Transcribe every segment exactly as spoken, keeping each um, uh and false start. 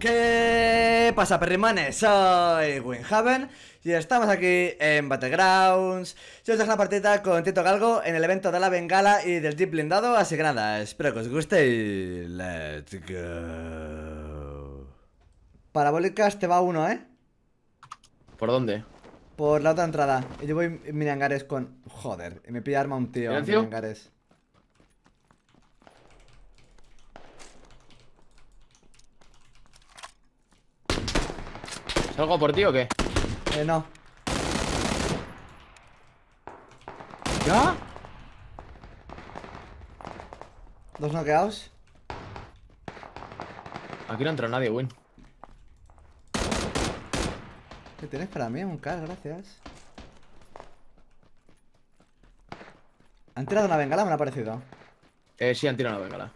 ¿Qué pasa, perrimanes? Soy Winhaven y estamos aquí en Battlegrounds. Yo os dejo la partida con Tito Galgo en el evento de la Bengala y del Jeep blindado. Así que nada, espero que os guste y... ¡let's go! Parabólicas te va uno, ¿eh? ¿Por dónde? Por la otra entrada. Y yo voy en mini hangares con... Joder, y me pilla arma un tío en mini ¿Silencio? hangares. ¿Salgo por ti o qué? Eh, no. ¿Ya? Dos noqueados. Aquí no entra nadie, Win. ¿Qué tienes para mí? Un car, gracias. ¿Han tirado una bengala? Me lo ha parecido. Eh, sí, han tirado una bengala.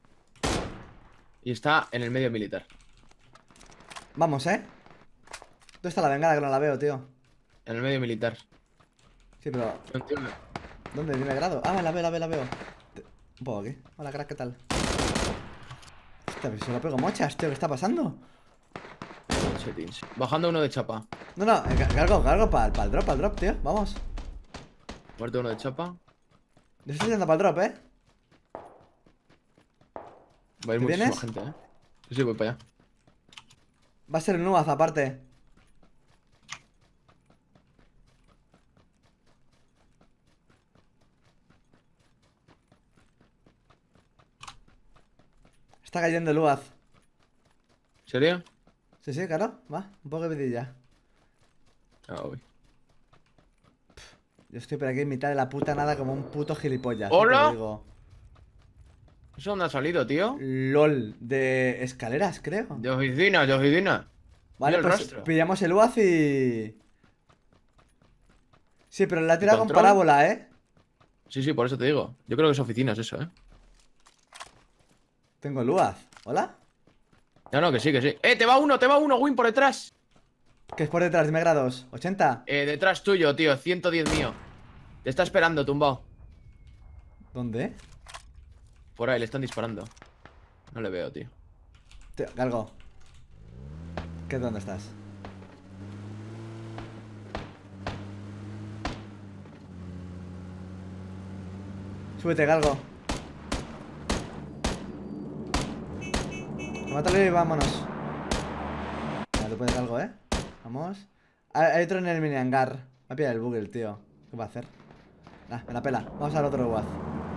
Y está en el medio militar. Vamos, ¿eh? ¿Dónde está la bengala? Que no la veo, tío. En el medio militar. Sí, pero... No entiendo. ¿Dónde? Dime grado. Ah, la veo, la veo, la veo. Te- Un poco aquí. Hola, crack, ¿qué tal? Hostia, pero se lo pego mochas, tío. ¿Qué está pasando? Settings. Bajando uno de chapa. No, no, eh, ca- cargo, cargo para el drop, para el drop, tío. Vamos. Muerto uno de chapa. Yo estoy yendo para el drop, ¿eh? Va a ir ¿Te muchísima vienes? gente, eh. Sí, sí, voy para allá. Va a ser un Uaz aparte. Está cayendo el Uaz. ¿En serio? Sí, sí, claro. Va, un poco de vidilla. Ah, voy. Yo estoy por aquí en mitad de la puta nada como un puto gilipollas. ¡Hola! ¿Qué te digo? ¿Eso dónde ha salido, tío? LOL. De escaleras, creo. De oficina, de oficina. Vale, Mira el pues rastro. pillamos el Uaz y... Sí, pero la ha tirado con control? parábola, ¿eh? Sí, sí, por eso te digo. Yo creo que es oficinas eso, eh. Tengo el Uaz. ¿Hola? No, no, que sí, que sí. ¡Eh, te va uno, te va uno, Win, por detrás! ¿Qué es por detrás? Dime grados. ¿ochenta? Eh, detrás tuyo, tío, ciento diez mío. Te está esperando, tumbado. ¿Dónde? Por ahí, le están disparando. No le veo, tío. Tío, Galgo. ¿Qué dónde estás? Súbete, Galgo. Mátalo y vámonos. Vale, tú puedes Galgo, ¿eh? Vamos. Hay, hay otro en el mini hangar. Va a pillar el bug el tío. ¿Qué va a hacer? Nah, me la pela. Vamos al otro Uaz.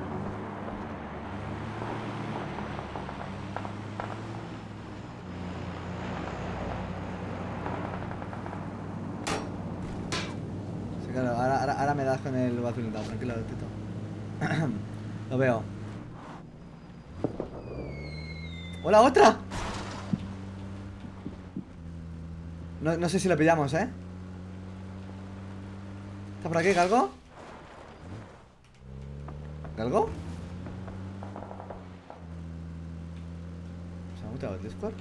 Sí, claro, ahora, ahora, ahora me das con el Uaz blindado. Tranquilo, Tito. Lo veo. ¡Hola, otra! No, no sé si lo pillamos, ¿eh? ¿Está por aquí, Galgo? ¿Galgo? ¿Se ha muteado el Discord?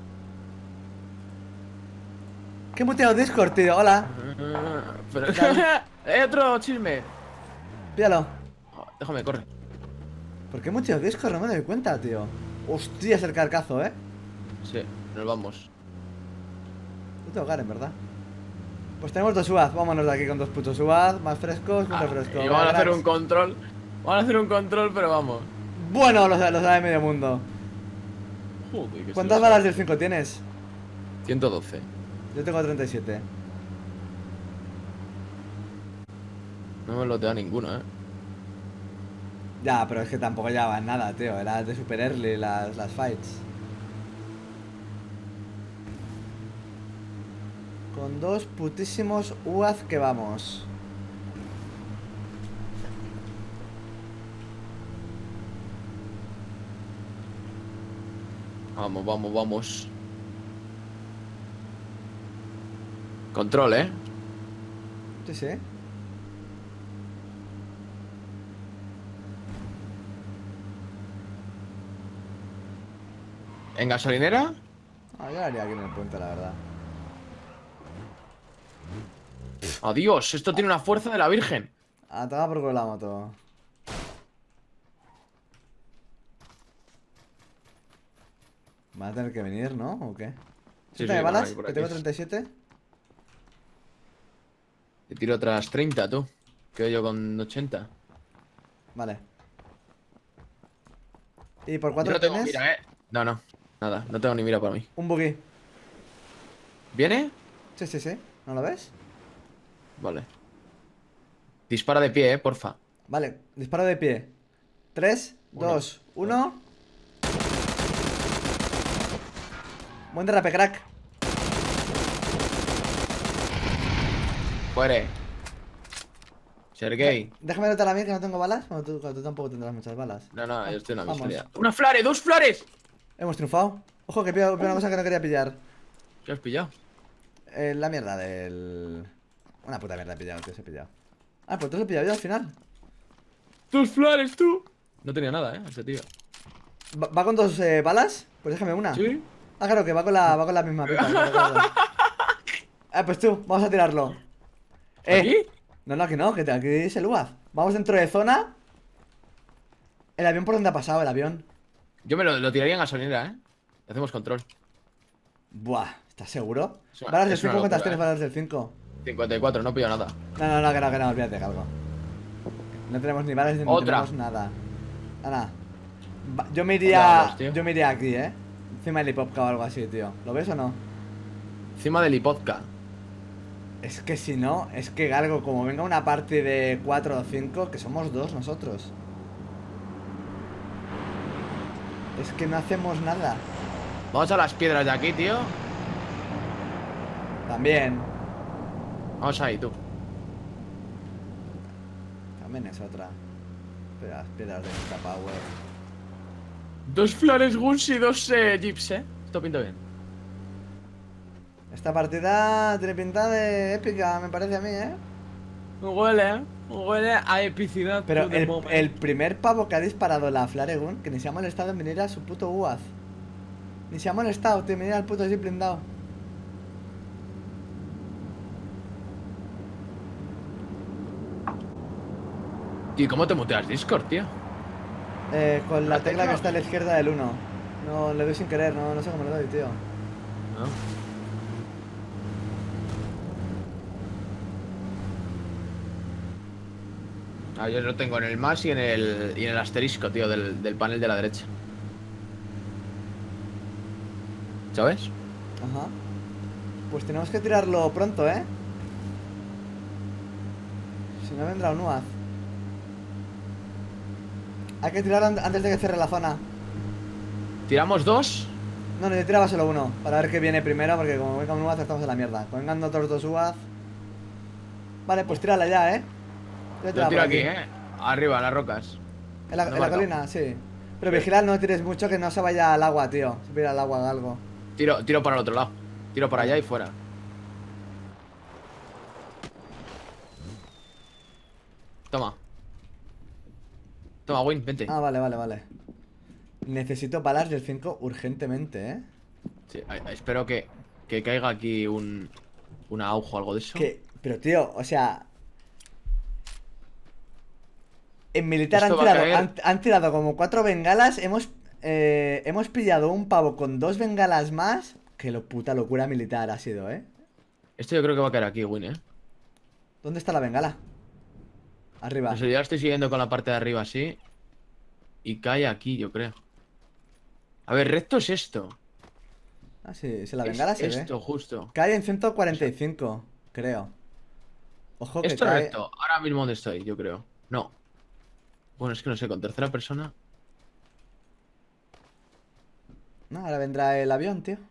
¿Qué he muteado Discord, tío? Hola. Pero... ¿Qué tal? ¡Eh, otro chisme! Píllalo. Oh, déjame, corre. ¿Por qué he muteado Discord? No me doy cuenta, tío. Hostia, es el carcazo, ¿eh? Sí, nos vamos. No tengo Garen, ¿verdad? Pues tenemos dos Uaz. Vámonos de aquí con dos putos Uaz. Más frescos, un Ah, refresco. y vamos a hacer Cracks. un control. Vamos a hacer un control, pero vamos. Bueno, lo, lo sabe medio mundo. Joder, que ¿Cuántas se lo balas sabe. del cinco tienes? ciento doce. Yo tengo treinta y siete. No me lo da ninguno, eh. Ya, pero es que tampoco llevaban nada, tío. Era de super early las, las fights. Con dos putísimos Uaz que vamos. Vamos, vamos, vamos. Control, eh. Sí, sí. ¿En gasolinera? Ah, yo lo haría aquí en el puente, la verdad. Adiós, esto tiene una fuerza de la Virgen. Ah, toma por culo la moto. Van a tener que venir, ¿no? ¿O qué? Sí, ¿treinta sí, de van a balas? venir por Que aquí. tengo treinta y siete. Te tiro otras treinta, tú. Quedo yo con ochenta. Vale. ¿Y por Yo cuatro no tengo tienes? mira, eh. No, no. Nada, no tengo ni mira para mí. Un buggy. ¿Viene? Sí, sí, sí. ¿No lo ves? Vale. Dispara de pie, eh, porfa. Vale, disparo de pie. tres, Uno, dos, dos. uno. Buen derrape, crack. Fuere. Sergey. Déjame notar a mí que no tengo balas. Bueno, tú, tú tampoco tendrás muchas balas. No, no, Ah, yo estoy en una vamos. miseria. ¡Una flare! ¡Dos flares! Hemos triunfado. Ojo, que pillo, pillo una cosa que no quería pillar. ¿Qué has pillado? Eh, la mierda del... Una puta mierda he pillado, tío, se he pillado. Ah, pues tú lo he pillado yo al final. ¡Dos flares, tú! No tenía nada, eh, ese tío. ¿Va, va con dos eh, balas? Pues déjame una. ¿Sí? Ah, claro, que va con la, va con la misma pipa. no recuerdo. Ah, pues tú, vamos a tirarlo. Eh. ¿Aquí? No, no, aquí no, que te- aquí es el U A Z. Vamos dentro de zona. ¿El avión por dónde ha pasado el avión? Yo me lo, lo tiraría en gasolinera, eh. Hacemos control. Buah, ¿estás seguro? Es una- Balas del es una cinco, ¿cuántas locura, tienes eh. balas del cinco? cincuenta y cuatro, no pillo nada. No, no, no, que no, que no, olvídate, Galgo. No tenemos ni balas ni no Otra. tenemos nada. Nada. Va- Yo me Hola, iría. hola, tío. Yo me iría aquí, eh. Encima del hipopca o algo así, tío. ¿Lo ves o no? Encima del hipodcast. Es que si no, es que Galgo, como venga una parte de cuatro o cinco, que somos dos nosotros. Es que no hacemos nada. Vamos a las piedras de aquí, tío. También. Vamos ahí, tú. También es otra. Pero las piedras de esta power. Dos flares guns y dos eh, jeeps, eh. Esto pinta bien. Esta partida tiene pinta de épica, me parece a mí, eh. Huele, eh. Huele a epicidad. Pero to the el, moment. el primer pavo que ha disparado la Flaregun, que ni se ha molestado en venir a su puto U A Z. Ni se ha molestado, tío, en venir al puto jeep blindado. ¿Y cómo te muteas Discord, tío? Eh, con la ¿La tecla que tecla? está a la izquierda del uno. No, le doy sin querer, no, no sé cómo le doy, tío. ¿No? Ah, yo lo tengo en el más y en el, y en el asterisco, tío, del, del panel de la derecha. ¿Sabes? Ajá. Pues tenemos que tirarlo pronto, ¿eh? Si no vendrá un U A Z. Hay que tirarlo an- antes de que cierre la zona. ¿Tiramos dos? No, no, yo tiraba solo uno. Para ver qué viene primero, porque como venga un U A Z estamos en la mierda. Como vengan otros dos U A Z. Vale, pues tírala ya, ¿eh? Yo Lo tiraba tiro por aquí, eh. Arriba, en las rocas. En la, No en la marca. colina, sí. Pero vigilad, no tires mucho que no se vaya al agua, tío. Se vaya al agua o algo. Tiro, tiro para el otro lado. Tiro para allá y fuera. Toma. Toma, Win, vente. Ah, vale, vale, vale. Necesito balas del cinco urgentemente, ¿eh? Sí, a- a- espero que, que caiga aquí un... Una aujo o algo de eso. Que, pero tío, o sea... En militar han Esto va a tirado, caer. han, han tirado como cuatro bengalas. Hemos, eh, hemos pillado un pavo con dos bengalas más. Que lo puta locura militar ha sido, ¿eh? Esto yo creo que va a caer aquí, Win, eh. ¿Dónde está la bengala? Arriba. No sé, yo la estoy siguiendo con la parte de arriba así. Y cae aquí, yo creo. A ver, recto es esto. Ah, sí, sí, la Es bengala se esto, ve. justo. Cae en ciento cuarenta y cinco, creo. Ojo que Esto es cae... recto. Ahora mismo donde estoy, yo creo. No. Bueno, es que no sé, con tercera persona. No, ahora vendrá el avión, tío.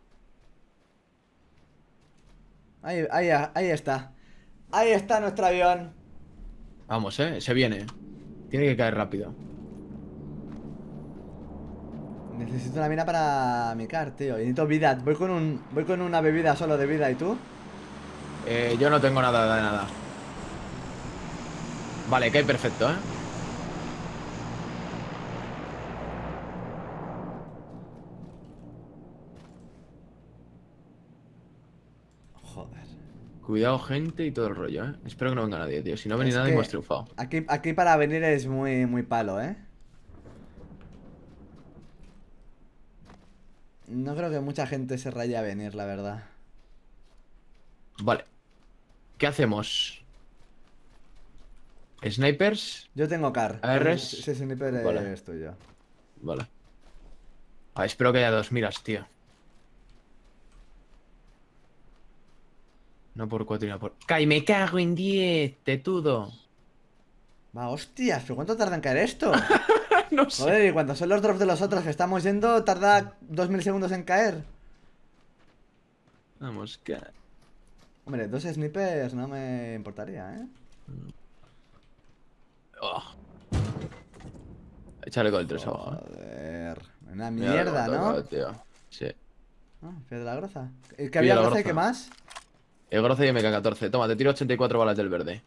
Ahí, ahí, ahí está. Ahí está nuestro avión. Vamos, eh. Se viene. Tiene que caer rápido. Necesito una mina para mi car, tío. Y necesito vida. Voy con un. Voy con una bebida solo de vida. ¿Y tú? Eh, yo no tengo nada de nada. Vale, cae perfecto, eh. Joder. Cuidado, gente y todo el rollo, eh. Espero que no venga nadie, tío. Si no viene Es nadie, que hemos triunfado. Aquí, aquí para venir es muy, muy palo, ¿eh? No creo que mucha gente se raye a venir, la verdad. Vale. ¿Qué hacemos? ¿Snipers? Yo tengo car. A R. Ese sniper Vale. es tuyo. Vale. Ah, espero que haya dos miras, tío. No por cuatro y no por... ¡Cay, me cago en diez! ¡Tetudo! Va, hostias, ¿pero cuánto tarda en caer esto? No sé. Joder, y cuando son los drops de los otros que estamos yendo, tarda dos milisegundos en caer. Vamos, que... Hombre, dos snipers no me importaría, ¿eh? Oh. Échale con el tres abajo. ¿eh? Joder, una Mira mierda, lo que ¿no? ha tocado, tío. Sí. Ah, piedra de la groza. ¿Y qué había la groza y groza. qué más? El groce y M K catorce. Toma, te tiro ochenta y cuatro balas del verde.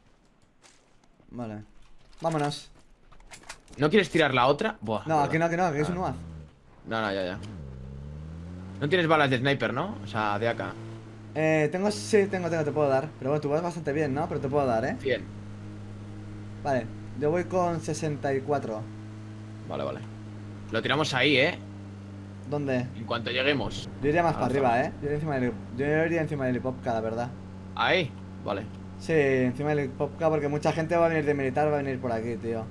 Vale. Vámonos. ¿No quieres tirar la otra? Buah, No, verdad. aquí no, aquí no, aquí es un U A Z. No, no, ya, ya. No tienes balas de sniper, ¿no? O sea, de A K. Eh, tengo, sí, tengo, tengo, te puedo dar. Pero bueno, tú vas bastante bien, ¿no? Pero te puedo dar, ¿eh? cien. Vale, yo voy con sesenta y cuatro. Vale, vale. Lo tiramos ahí, ¿eh? ¿Dónde? En cuanto lleguemos. Yo iría más para Avanzamos. arriba, ¿eh? Yo iría encima del, yo iría encima del hipopca, la verdad. Ahí. Vale. Sí, encima del hipopca porque mucha gente va a venir de militar, va a venir por aquí, tío.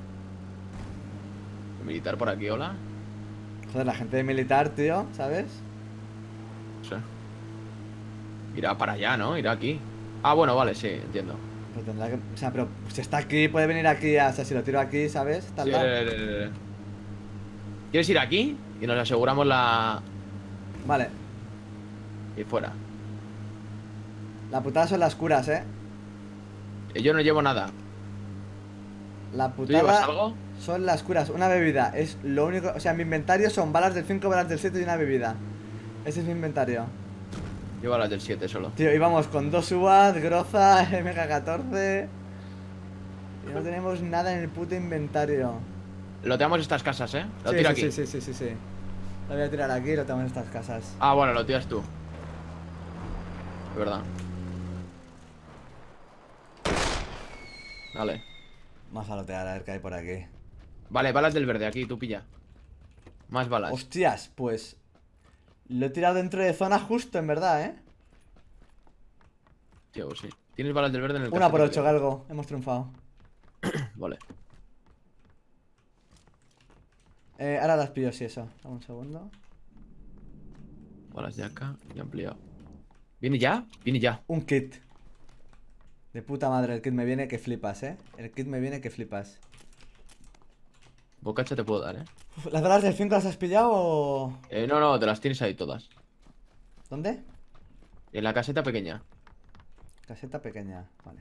Militar por aquí, hola. Joder, la gente de militar, tío, ¿sabes? No sé. Irá para allá, ¿no? Irá aquí. Ah, bueno, vale, sí, entiendo. Pero tendrá que... O sea, pero si está aquí, puede venir aquí, o sea, si lo tiro aquí, ¿sabes? Está al Sí, lado. eh, eh, eh. ¿Quieres ir aquí? Y nos aseguramos la... Vale, Y fuera. la putada son las curas, ¿eh? Eh, Yo no llevo nada. La ¿Tú llevas putada algo? son las curas, una bebida, es lo único... O sea, mi inventario son balas del cinco, balas del siete y una bebida. Ese es mi inventario. Llevo las del siete solo. Tío, íbamos con dos U A Z, Groza, M K catorce... Y no tenemos nada en el puto inventario. Loteamos estas casas, ¿eh? Lo Sí, tiro sí, aquí. sí, sí, sí, sí, sí. Lo voy a tirar aquí y lo tengo en estas casas. Ah, bueno, lo tiras tú. Es verdad. Vale. Vamos a lotear a ver qué hay por aquí. Vale, balas del verde aquí, tú pilla. Más balas. Hostias, pues... Lo he tirado dentro de zona justo, en verdad, ¿eh? Tío, pues sí. Tienes balas del verde en el Una por castillo, ocho, tío. galgo. Hemos triunfado. Vale. Eh, ahora las pillo, sí, eso. Dame un segundo. Balas de acá y ampliado. ¿Viene ya? Viene ya. Un kit. De puta madre, el kit me viene que flipas, ¿eh? El kit me viene que flipas. Bocacha te puedo dar, ¿eh? Uf, ¿las balas del cinco las has pillado o...? Eh, no, no, te las tienes ahí todas. ¿Dónde? En la caseta pequeña. Caseta pequeña, vale.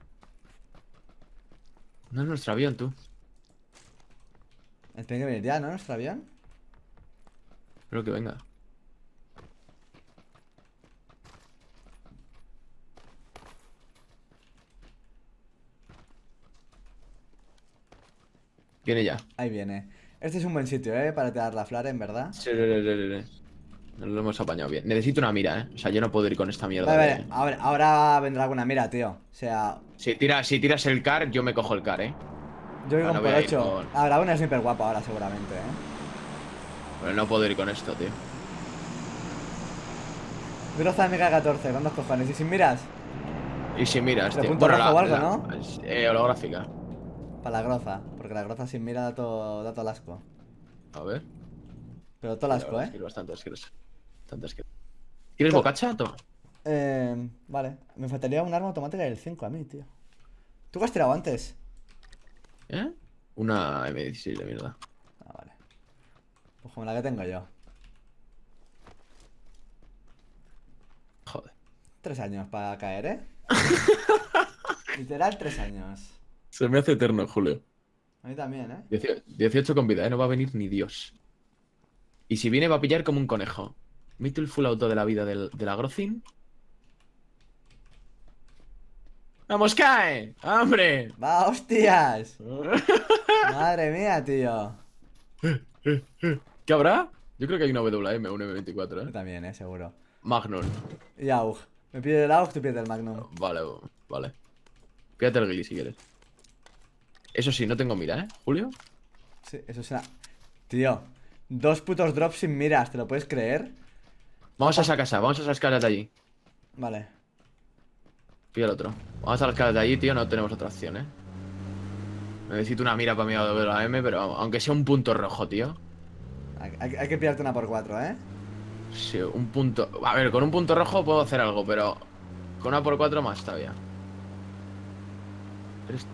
No es nuestro avión, tú. Tiene que venir ya, ¿no? Nuestro avión. Espero que venga. Viene ya. Ahí viene. Este es un buen sitio, ¿eh? Para tirar la flare, en verdad. Sí, sí, sí, sí, sí. Nos lo hemos apañado bien. Necesito una mira, ¿eh? O sea, yo no puedo ir con esta mierda. Vale, de- vale. Ahora, ahora vendrá alguna mira, tío. O sea, Si tiras, si tiras el car, yo me cojo el car, ¿eh? yo voy Ah, con no por voy a ir ocho. con- Habrá una sniper guapa ahora, seguramente, ¿eh? Pero no puedo ir con esto, tío. Groza M K catorce, con dos cojones. ¿Y sin miras? Y si miras, De tío. punto rojo o algo, la- ¿no? es, eh, holográfica. Para la groza. Porque la groza sin mira da todo, da todo el asco. A ver. Pero todo el La asco, verdad ¿eh? es que es bastante asqueroso. Bastante asqueroso. ¿Quieres To- bocacha? Toma. Eh, vale. Me faltaría un arma automática del cinco a mí, tío. ¿Tú qué has tirado antes? ¿Eh? Una M dieciséis de mierda. Ah, vale. Pues como la que tengo yo. Joder. Tres años para caer, ¿eh? Literal, tres años. Se me hace eterno, Julio. A mí también, ¿eh? Diecio- dieciocho con vida, ¿eh? No va a venir ni Dios. Y si viene va a pillar como un conejo. ¿Meto el full auto de la vida del, de la Grozin? ¡Vamos, cae! ¡Hombre! ¡Va, hostias! Madre mía, tío. ¿Qué habrá? Yo creo que hay una W M, un M veinticuatro, Yo ¿eh? también, ¿eh? Seguro. Magnum. Y A U G. Me pide el A U G, tú pides el Magnum. Vale, vale. Pídate el Gilly si quieres. Eso sí, no tengo mira, ¿eh? ¿Julio? Sí, eso será. Tío, Dos putos drops sin miras, ¿te lo puedes creer? Vamos a esa casa, vamos a esas casas de allí. Vale. Pilla el otro. Vamos a las casas de allí, tío, no tenemos otra opción, eh. Necesito una mira para mi lado de la M, pero vamos, aunque sea un punto rojo, tío. Hay, hay- hay que pillarte una por cuatro, ¿eh? Sí, un punto. A ver, con un punto rojo puedo hacer algo, pero con una por cuatro más todavía. Tres-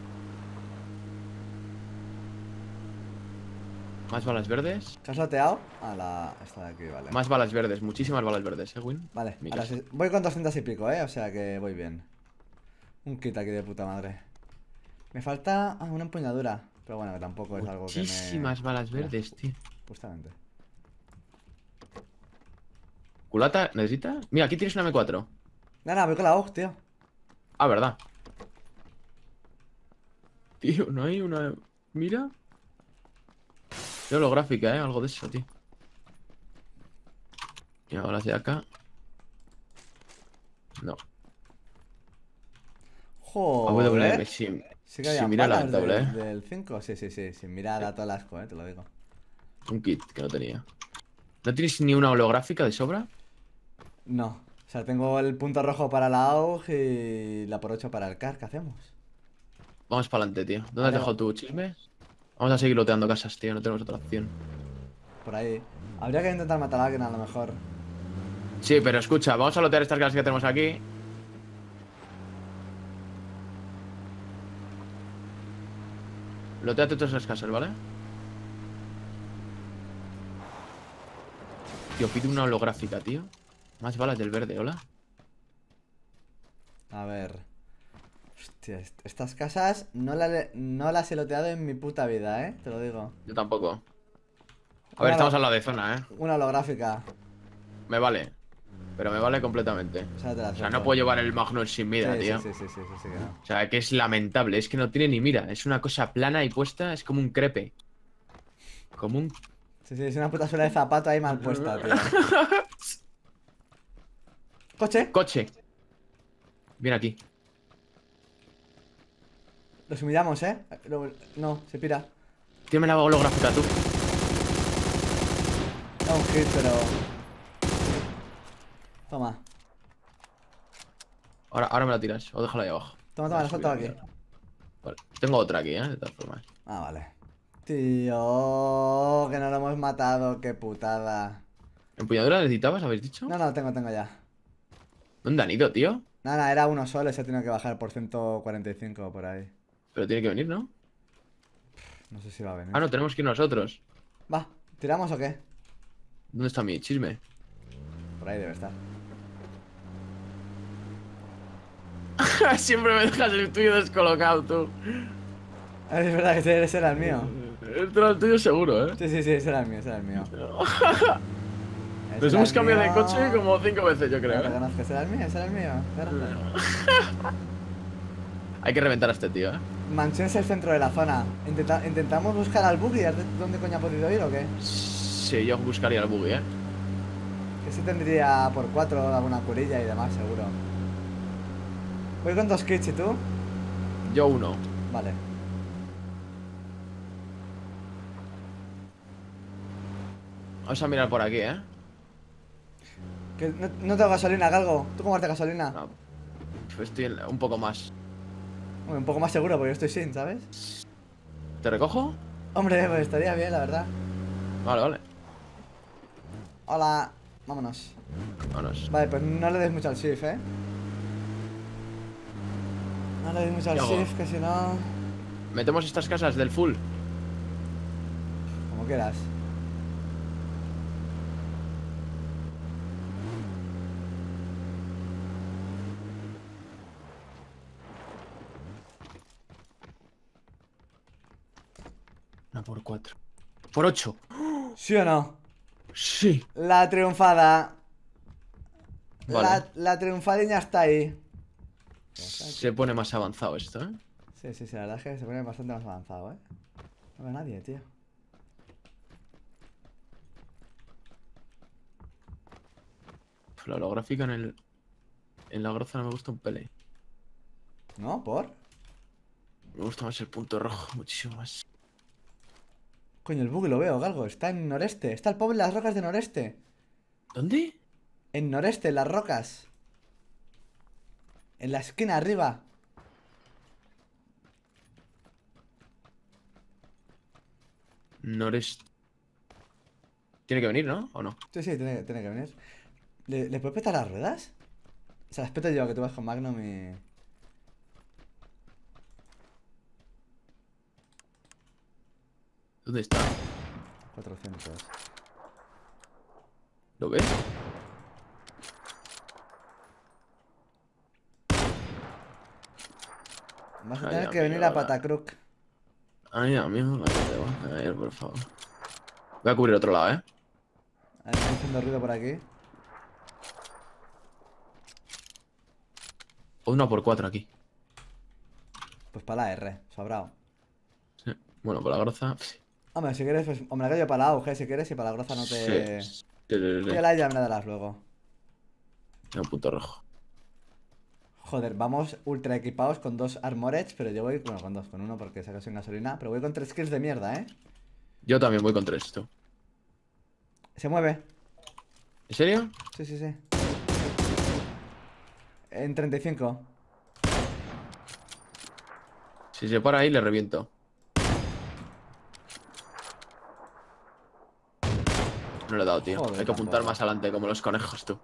Más balas verdes. ¿Te has loteado? A la... esta de aquí, vale. Más balas verdes, muchísimas balas verdes, eh, Win. Vale, Mi ahora casa. sí- voy con doscientos y pico, ¿eh? O sea que voy bien. Un kit aquí de puta madre. Me falta ah, una empuñadura. Pero bueno, que tampoco es algo que me... Muchísimas balas verdes, tío. Justamente. ¿Culata necesitas? Mira, aquí tienes una M cuatro. No, no, voy con la O G, tío. Ah, verdad. Tío, ¿no hay una... Mira? Qué holográfica, eh, algo de eso, tío. Y ahora hacia acá. No. A W M, Joder. sin, Sí que había sin mirar balas lamentable, del, eh. del cinco. Sí, sí, sí. Sin mirar da todo el asco, eh, te lo digo. Un kit que no tenía. ¿No tienes ni una holográfica de sobra? No. O sea, tengo el punto rojo para la O G y la por ocho para el C A R. ¿Qué hacemos? Vamos para adelante, tío. ¿Dónde has Vale, dejado tu chisme? Vamos a seguir loteando casas, tío. No tenemos otra opción. por ahí. Habría que intentar matar a alguien a lo mejor. Sí, pero escucha, vamos a lotear estas casas que tenemos aquí. Loteate todas esas casas, ¿vale? Tío, pide una holográfica, tío. Más balas del verde, hola. A ver. Hostia, est- estas casas no, la le- no las he loteado en mi puta vida, eh. Te lo digo. Yo tampoco. A ver, Una estamos holo- al lado de zona, ¿eh? Una holográfica. Me vale. Pero me vale completamente. O sea, te la O sea, acepto. no puedo llevar el Magnum sin mira, Sí, tío. sí, sí, sí, sí, sí, sí que no. O sea, que es lamentable. Es que no tiene ni mira. Es una cosa plana y puesta. Es como un crepe. Como un... Sí, sí, es una puta suela de zapato ahí mal puesta, tío. ¿Coche? Coche. Viene aquí. Los humillamos, ¿eh? Lo- No, se pira. Tírame la holográfica, tú. Da un hit, pero... Toma. Ahora, ahora me la tiras. O déjala ahí abajo. Toma, toma, la Subir, suelto aquí. mierda. Vale. Tengo otra aquí, ¿eh? De todas formas. Ah, vale. Tío, que no lo hemos matado, qué putada. ¿Empuñadura necesitabas, habéis dicho? No, no, tengo, tengo ya. ¿Dónde han ido, tío? Nada, era uno solo, se ha tenido que bajar por ciento cuarenta y cinco por ahí. Pero tiene que venir, ¿no? No sé si va a venir. Ah, no, tenemos que ir nosotros. Va, ¿tiramos o qué? ¿Dónde está mi chisme? Por ahí debe estar. Siempre me dejas el tuyo descolocado, tú. Ah, es verdad que ese era el mío. Este era el tuyo seguro, ¿eh? Sí, sí, sí, ese era el mío, ese era el mío. Ese Nos era hemos el cambiado de mío. coche como cinco veces, yo No creo, ¿eh? reconozco, ese era el mío, ese era el mío. Espérate. Hay que reventar a este tío, ¿eh? Mansión es el centro de la zona. Intenta- ¿Intentamos buscar al buggy? A ver ¿Dónde coño ha podido ir o qué? Sí, yo buscaría el buggy, ¿eh? Que sí tendría por cuatro alguna curilla y demás, seguro. Voy con dos kits, ¿y tú? Yo uno. Vale. Vamos a mirar por aquí, ¿eh? Que no, no tengo gasolina, Galgo. ¿Tú cómo harte gasolina? No, pues estoy en- un poco más. Hombre, un poco más seguro porque yo estoy sin, ¿sabes? ¿Te recojo? Hombre, pues estaría bien, la verdad. Vale, vale. Hola. Vámonos. Vámonos. Vale, pues no le des mucho al shift, ¿eh? No le des mucho al ¿Qué hago? shift, que si no... Metemos estas casas del full. Como quieras. Una por cuatro. Por ocho. ¿Sí o no? Sí. La triunfada. Vale. La, la triunfadiña está ahí. Se pone más avanzado esto, ¿eh? Sí, sí, sí, la verdad es que se pone bastante más avanzado, ¿eh? No veo a nadie, tío. La holográfica en el... En la groza no me gusta un pele. ¿No? ¿Por? Me gusta más el punto rojo, muchísimo más. Coño, el buggy lo veo, Galgo. Está en noreste. Está el pobre en las rocas de noreste. ¿Dónde? En noreste, en las rocas. En la esquina arriba. Noreste. Tiene que venir, ¿no? ¿O no? Sí, sí, tiene, tiene que venir. ¿Le, ¿Le puedes petar las ruedas? O sea, las peto yo, que tú vas con Magnum y... ¿Dónde está? cuatrocientos. ¿Lo ves? Vas a Ay, tener que amigo, venir a la- Patacruc. Ay, amigo, la que te va a ver, por favor. Voy a cubrir otro lado, ¿eh? Ahí está haciendo ruido por aquí. Uno por cuatro aquí. Pues para la R, sobrado. Sí. Bueno, por la groza. Sí. Hombre, si quieres, pues... Hombre, que yo para la auge, si quieres, y para la groza no te... Sí, sí, sí, sí. Y la ya me la darás luego. Un punto rojo. Joder, vamos ultra equipados con dos Armorets, pero yo voy, bueno, con dos, con uno porque sacas sin gasolina, pero voy con tres kills de mierda, ¿eh? Yo también voy con tres, tú. Se mueve. ¿En serio? Sí, sí, sí. En treinta y cinco. Si se para ahí, le reviento. No le he dado, tío. Joder, Hay que apuntar tampoco. más adelante, como los conejos, tú.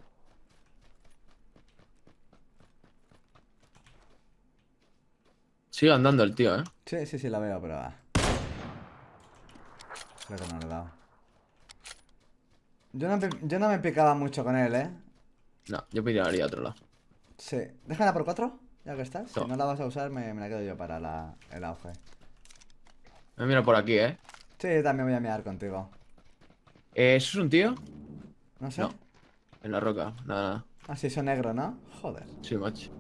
Sigue andando el tío, ¿eh? Sí, sí, sí, la veo, pero va. Creo que no le he dado. Yo no, me- yo no me picaba mucho con él, ¿eh? No, yo pediría a otro lado. Sí. Déjala por cuatro, ya que estás. Si No. no la vas a usar, me, me la quedo yo para la, el auge. Eh, mira por aquí, ¿eh? Sí, también voy a mirar contigo. Eh, ¿Eso es un tío? No sé. No. En la roca. Nada, nada. Ah, sí, son negro, ¿no? Joder. Sí, macho.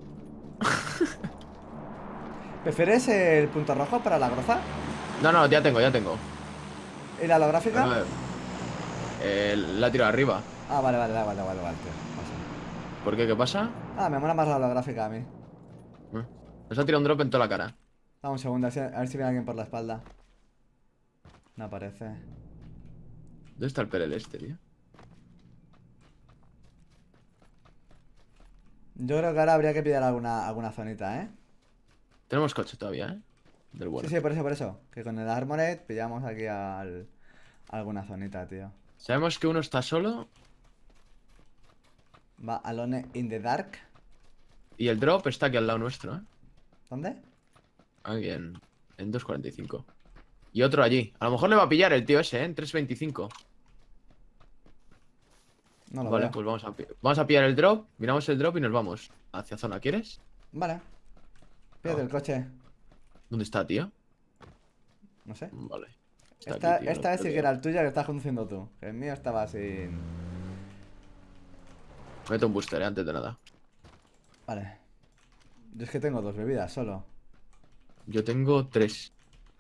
¿Prefieres el punto rojo para la groza? No, no, ya tengo, ya tengo. ¿Y la holográfica? A ver. Eh, la tiro arriba. Ah, vale, vale, vale, vale, vale, vale, tío. Pasa. ¿Por qué? ¿Qué pasa? Ah, me mola más la holográfica a mí. Eh, Nos ha tirado un drop en toda la cara. Dame un segundo, a ver si, a ver si viene alguien por la espalda. No aparece. ¿Dónde está el Perel este, tío? Yo creo que ahora habría que pillar alguna, alguna zonita, ¿eh? Tenemos coche todavía, ¿eh? Del bueno. Sí, sí, por eso, por eso. Que con el Armored pillamos aquí al, alguna zonita, tío. Sabemos que uno está solo Va Alone in the Dark. y el drop está aquí al lado nuestro, ¿eh? ¿Dónde? Aquí en, en dos cuarenta y cinco. Y otro allí. A lo mejor le va a pillar el tío ese, ¿eh? En tres veinticinco. No lo Vale, veo. pues vamos a, pi- vamos a pillar el drop. Miramos el drop y nos vamos hacia zona. ¿Quieres? Vale. Pídate Ah. el coche. ¿Dónde está, tío? No sé. Vale. Está Esta, aquí, tío, esta no vez sí creo que que- era el tuyo que estás conduciendo tú. Que el mío estaba sin... Meto un booster, ¿eh? Antes de nada. Vale. Yo es que tengo dos bebidas solo. Yo tengo tres.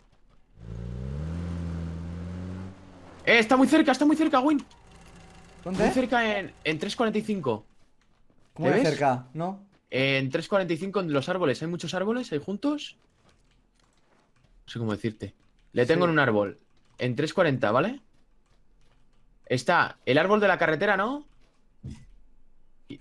¡Eh! Está muy cerca, está muy cerca, Win. ¿Dónde? Muy cerca en, en tres cuarenta y cinco. ¿Cómo ¿Le de ves? cerca? ¿No? En tres cuarenta y cinco en los árboles. ¿Hay muchos árboles ahí juntos? No sé cómo decirte. Le tengo Sí. en un árbol. En tres cuarenta, ¿vale? Está el árbol de la carretera, ¿no? Y-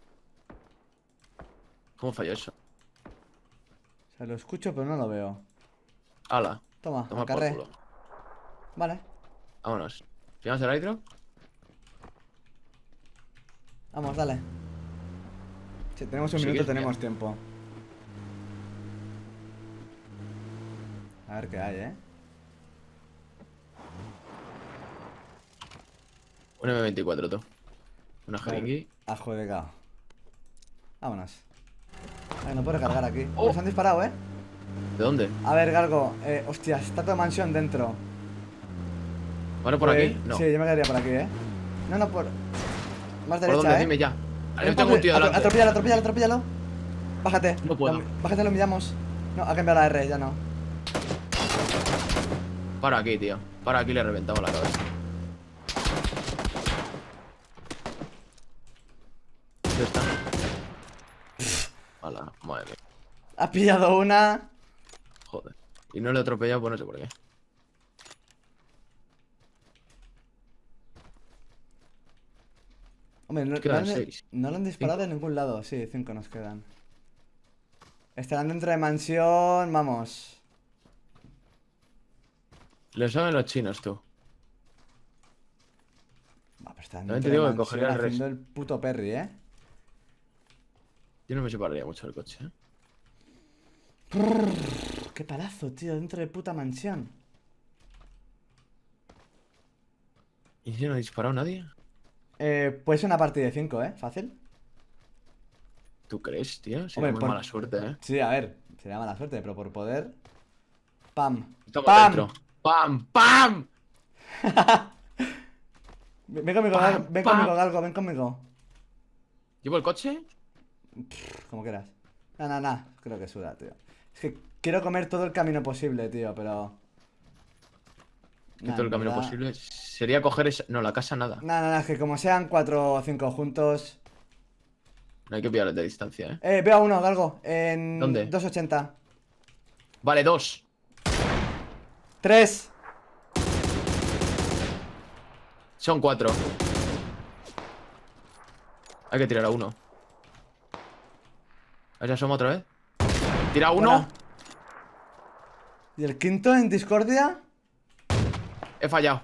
¿Cómo falló eso? O sea, lo escucho pero no lo veo. Hala. Toma, Toma al por carré. culo. Vale. Vámonos. ¿Pillamos el airdrop? Vamos, dale. Si tenemos un Sí, minuto, que es tenemos bien. tiempo. A ver qué hay, ¿eh? Un eme veinticuatro, tú. Una Vale. jeringue. Adjudicado. Vámonos. Ay, no puedo recargar aquí. Oh. Nos han disparado, ¿eh? ¿De dónde? A ver, Galgo. Eh, hostia, está toda mansión dentro. ¿Ahora por Pues- aquí? No. Sí, yo me quedaría por aquí, ¿eh? No, no, por... Más ¿Por derecha, dónde? ¿eh? Dime ya. Ahora Ven, yo tengo un tío atro- delante. Atropéllalo, atropéllalo, atropéllalo. Bájate. No puedo. Lo- bájate, lo miramos. No, ha cambiado la R, ya no. Para aquí, tío. Para aquí le reventamos la cabeza. ¿Dónde está? Hala, madre mía. Has pillado una. Joder. Y no le he atropellado, pues no sé por qué. Hombre, no, no, Quedan han, seis. no lo han disparado de ningún lado. Sí, cinco nos quedan. Estarán dentro de mansión, vamos. Lo saben los chinos, tú. Va, pero están También dentro te de digo que mansión cogería el haciendo res. el puto Perry, ¿eh? Yo no me separaría mucho del coche, ¿eh? Prrr, qué palazo, tío, dentro de puta mansión. ¿Y si no ha disparado nadie? Eh, puede ser una partida de cinco, ¿eh? Fácil. ¿Tú crees, tío? Sería Hombre, muy por- mala suerte, ¿eh? Sí, a ver, sería mala suerte, pero por poder. ¡Pam! Estamos ¡Pam! dentro. ¡Pam! ¡Pam! Ven ven conmigo, Pam, Gal- ven pam. conmigo, Galgo, ven conmigo. ¿Llevo el coche? Como quieras. No, no, no, creo que suda, tío. Es que quiero comer todo el camino posible, tío, pero... Que Nah, todo el en camino verdad- posible sería coger esa... No, la casa nada. No, no, no, es que como sean cuatro o cinco juntos... No hay que pillarles de distancia, ¿eh? Eh, veo a uno, Galgo, en... ¿Dónde? doscientos ochenta. Vale, dos. Tres. Son cuatro. Hay que tirar a uno. A ver si asoma otra vez. Tira a uno. Buena. ¿Y el quinto en discordia? He fallado.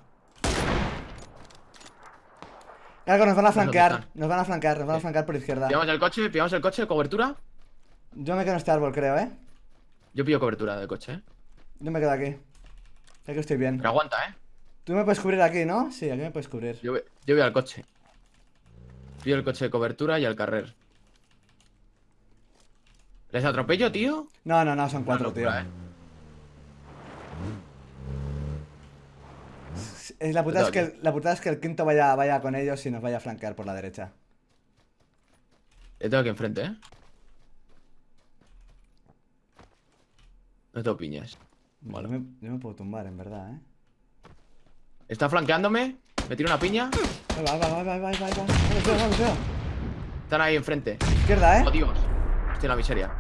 Galgo, nos van a ¿Dónde flanquear. están? Nos van a flanquear, nos van a flanquear por izquierda. Pillamos el coche, pillamos el coche, cobertura. Yo me quedo en este árbol, creo, ¿eh? Yo pillo cobertura del coche, ¿eh? Yo me quedo aquí. Sé que estoy bien. Pero aguanta, ¿eh? Tú me puedes cubrir aquí, ¿no? Sí, aquí me puedes cubrir. Yo voy, yo voy al coche. Pillo el coche de cobertura y al carrer. ¿Les atropello, tío? No, no, no, son cuatro, Una tío. locura, ¿eh? Es la putada es Cuidado que, la putada es que el quinto vaya, vaya con ellos y nos vaya a flanquear por la derecha. Le tengo aquí enfrente, ¿eh? No tengo piñas. Vale, yo me, yo me puedo tumbar, en verdad, ¿eh? Está flanqueándome. Me tiro una piña. Ahí va, ahí va, ahí va, ahí va, ahí va, ahí va. Vamos, veo, vamos, veo. Están ahí enfrente. Izquierda, Oh, ¿eh? Dios. Estoy en la miseria.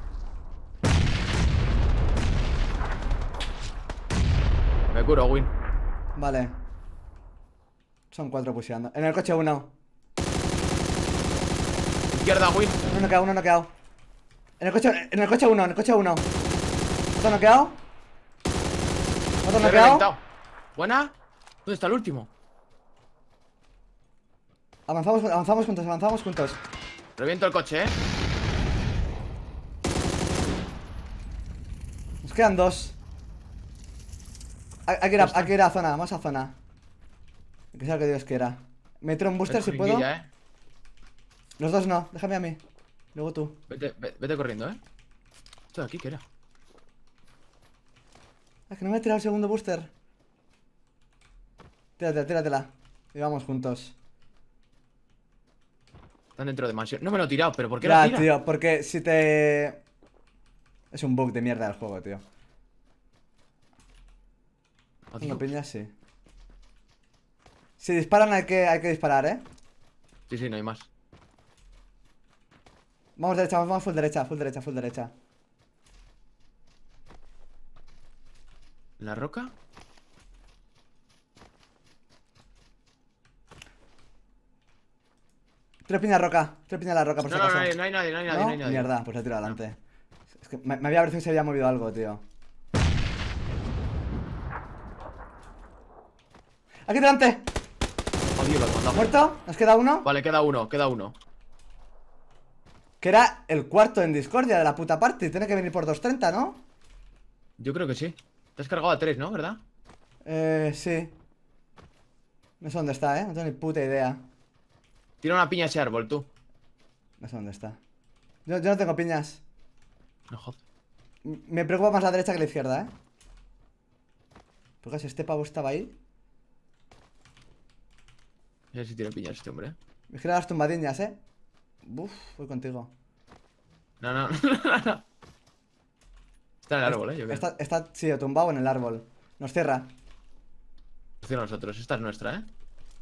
Me curo, Win. Vale. Son cuatro puseando. En el coche uno. Izquierda, Win. Uno noqueado, uno noqueado. En el coche, en el coche uno, en el coche uno. Otro noqueado. Otro Me he noqueado. reventado. ¿Buena? ¿Dónde está el último? Avanzamos, avanzamos juntos, avanzamos juntos. Reviento el coche, ¿eh? Nos quedan dos. Hay hay que ir a, hay que ir a zona, vamos a zona. Que sea lo que Dios quiera. Me tiro un booster si puedo. Jeringuilla, ¿eh? Los dos no, déjame a mí. Luego tú. Vete, ve- vete corriendo, ¿eh? Esto de aquí, ¿qué era? Ah, que no me he tirado el segundo booster. Tíratela, tíratela. Y vamos juntos. Están dentro de mansión. No me lo he tirado, pero ¿por qué Ya, lo tira? tío, porque si te... Es un bug de mierda del juego, tío. Oh, Una Dios. piña, sí. Si disparan hay que, hay que disparar, ¿eh? Sí, sí, no hay más. Vamos derecha, vamos full derecha, full derecha, full derecha. ¿En la roca? Tres piñas roca, tres piñas la roca, por No, si no, acaso. no hay, no hay nadie, no hay nadie, ¿No? no hay nadie. Mierda, pues le tiro adelante. Es que me, me había parecido que se había movido algo, tío. ¡Aquí delante! Oh, Dios, lo he mandado. ¿Muerto? ¿Nos queda uno? Vale, queda uno, queda uno. Que era el cuarto en discordia de la puta party. Tiene que venir por doscientos treinta, ¿no? Yo creo que sí. Te has cargado a tres, ¿no? ¿Verdad? Eh, sí. No sé dónde está, ¿eh? No tengo ni puta idea. Tira una piña a ese árbol, tú. No sé dónde está. Yo, yo no tengo piñas. No jodas. M- Me preocupa más la derecha que la izquierda, ¿eh? Porque si este pavo estaba ahí. A ver si tiene piñas este hombre, ¿eh? Vigila las tumbadiñas, ¿eh? Uf, voy contigo. No, no, no, no. Está en el árbol, ¿eh? Yo creo. Está, está, sí, tumbado en el árbol. Nos cierra. Hacia nosotros. Esta es nuestra, ¿eh?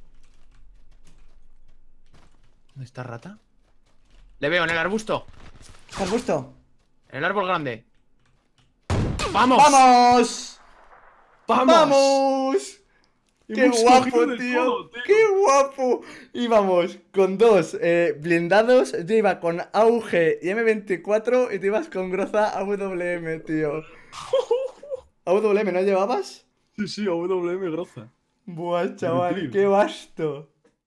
¿Dónde está rata? Le veo en el arbusto. ¿Has gusto? En el árbol grande. ¡Vamos! ¡Vamos! ¡Vamos! ¡Vamos! ¡Qué Hemos guapo, cogido de tío! todo, tío. ¡Qué guapo! Íbamos con dos eh, blindados, yo iba con A U G y M veinticuatro y tú ibas con Groza A W M, tío. ¿A W M no llevabas? Sí, sí, A W M Groza. Buah, chaval, Brutil. qué vasto.